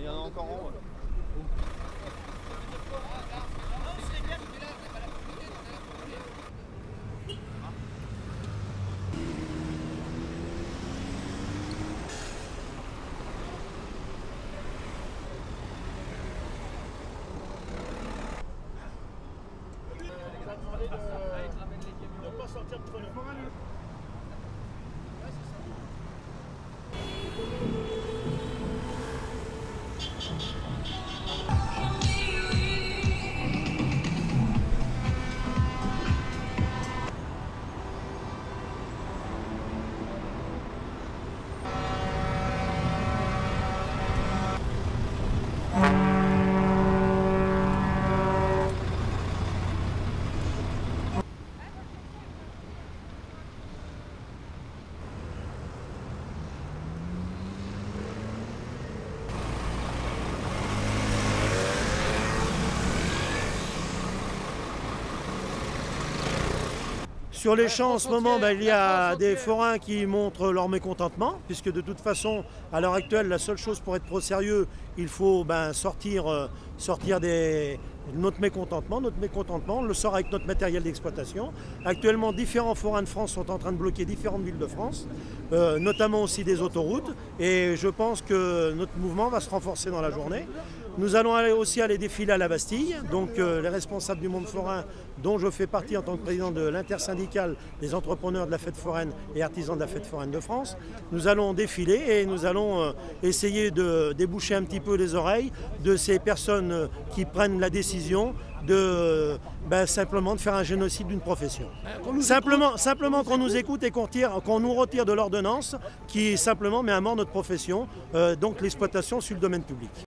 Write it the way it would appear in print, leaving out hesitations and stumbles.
Il y en a encore en haut. Ne pas sortir de le moral. Sur les champs, en ce moment, il y a des forains qui montrent leur mécontentement, puisque de toute façon, à l'heure actuelle, la seule chose pour être pro sérieux, il faut sortir notre mécontentement. Notre mécontentement, on le sort avec notre matériel d'exploitation. Actuellement, différents forains de France sont en train de bloquer différentes villes de France, notamment aussi des autoroutes. Et je pense que notre mouvement va se renforcer dans la journée. Nous allons aussi aller défiler à la Bastille, donc les responsables du monde forain, dont je fais partie en tant que président de l'intersyndicale des entrepreneurs de la fête foraine et artisans de la fête foraine de France. Nous allons défiler et nous allons essayer de déboucher un petit peu les oreilles de ces personnes qui prennent la décision de simplement de faire un génocide d'une profession. Simplement qu'on nous écoute et qu'on nous retire de l'ordonnance qui simplement met à mort notre profession, donc l'exploitation sur le domaine public.